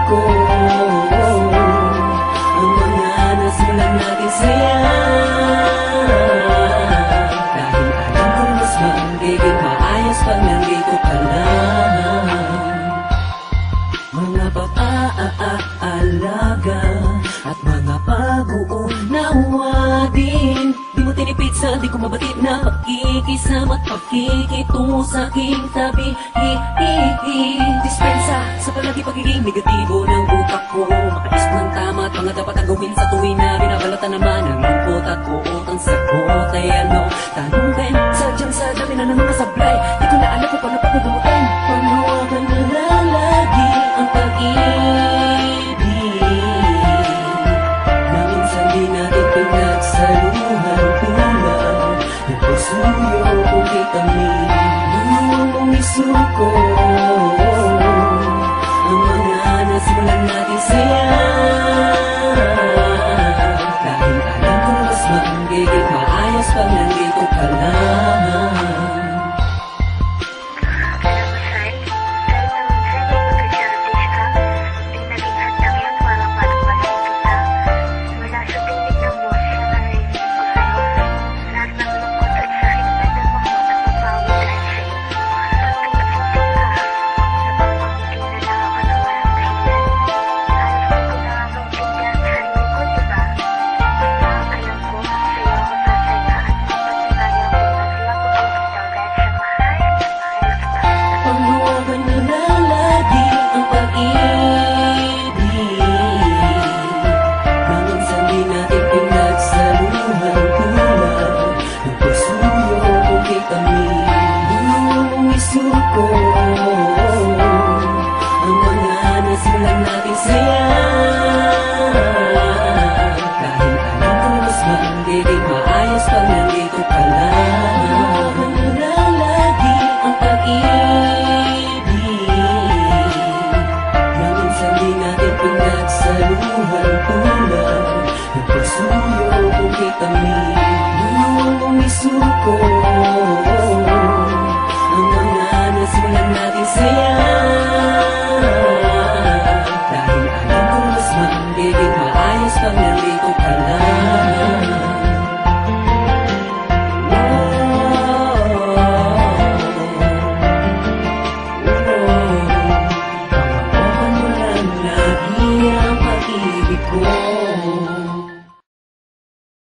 suko. Ang mga nasimulan natin saya, dahil alam ko mas magiging maayos pag nandito ka lang. Mga pag-aalaga at mga pag-uunawa din, di mo tinipid sa di ko mabatid na pakikisama at pakikitungo sa aking tabi. Dispensa sa palagi pagiging negatibo ng utak ko, makaisip ng tama at mga dapat ang gawin sa tuwin na binabalata naman ang lungkot at uot. Ang sagot ay ano? Tanong din, sadyang sa dami na ng mga sablay, di ko na alam kung paano pagdudumutin. Panghawakan na lang lagi ang pag-ibig na minsan di natin pinagsaluhan, tulad ng pasuyo kung kay kami. Nung isuko ang mga nasimulan natin saya, dahil alam ko mas magiging maayos pag nandito ka lang. Suko ang mga nasimulan natin saya, dahil alam ko mas magiging maayos pag nandito ka lang. Lagi ang pag-ibig na minsan di natin pinagsaluhan, tulad ng pagsuyo kung kay kami. Nung isuko nasimulan natin saya, dahil alam ko mas magiging maayos pag nandito ka lang. Panghawakan mo lang lagi ang pag-ibig ko.